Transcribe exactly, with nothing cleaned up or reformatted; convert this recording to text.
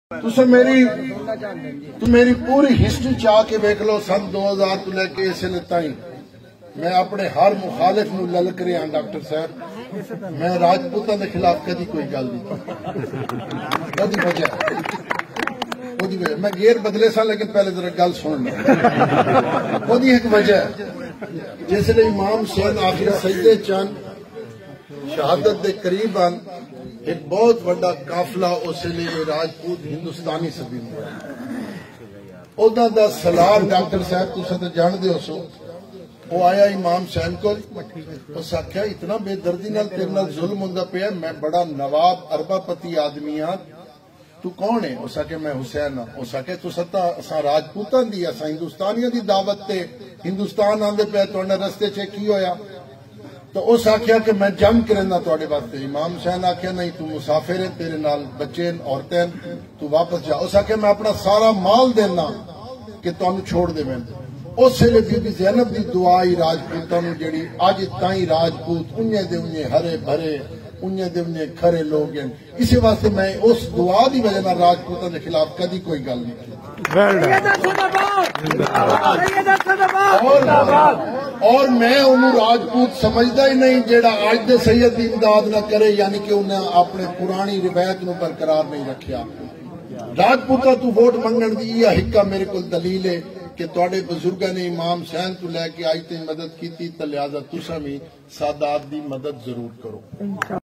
तुसे मेरी तू मेरी पूरी हिस्ट्री चाह के देख लो। सन दो हजार तो लेके इसले ताई मैं अपने हर मुखालिफ नूं ललक रहा डॉक्टर साहब। मैं राजपूतों के खिलाफ कदी कोई गल नहीं कदी वजह ओदी वजह मैं गेर बदले सा, लेकिन पहले जरा गल सुन लो। ओदी एक वजह जिसले इमाम हुसैन आखिर सजदे चंद शहादत के करीब आन, एक बहुत बड़ा काफिला उसले राजपूत हिंदुस्तानी सभी उदा सलार डॉक्टर साहब तुम तो जानते हो सो वो आया इमाम हुसैन को, उस आख्या इतना बेदर्दी नाल तेरे नाल जुल्म होंदा पिया, मैं बड़ा नवाब अरबापति आदमी हाँ, तू कौन है? उस आखे मैं हुसैन हाँ। उस आखे तू सत्ता असा राजपूतां दी असा हिंदुस्तानियों की दावत ते हिंदुस्तान आंदे पे तुहाडे रस्ते च की होया? तो उस आख्या कि मैं जंग करना थोड़े वास्ते। इमाम हुसैन आख्या नहीं, तू मुसाफिर है, तेरे नाल बच्चे औरतें, तू वापस जा। उस आख्या मैं अपना सारा माल देना कि तुहानू छोड़ दे। मैं उस वेले बीबी ज़ैनब दी दुआ ही राजपूतां नू जेड़ी अज ताई राजपूत उन्ने दे उन्ने हरे भरे उन्ने दे उन्ने खरे लोग हैं। इस वास्ते मैं उस दुआ की वजह नाल राजपूतां के खिलाफ कदी कोई गल नहीं की। और मैं उन्हें राजपूत समझदा ही नहीं जेड़ा अज दे सैयद की इमदाद न करे, यानी कि उन्हें अपने पुरानी रिवायत नूं बरकरार नहीं रखिया। राजपूता तू वोट मंगण दी यह हिक्का मेरे को दलील है कि तुहाडे बुजुर्गों ने इमाम हुसैन तो लैके अज तक मदद की, तो लिहाजा तुसां भी सादात दी मदद जरूर करो।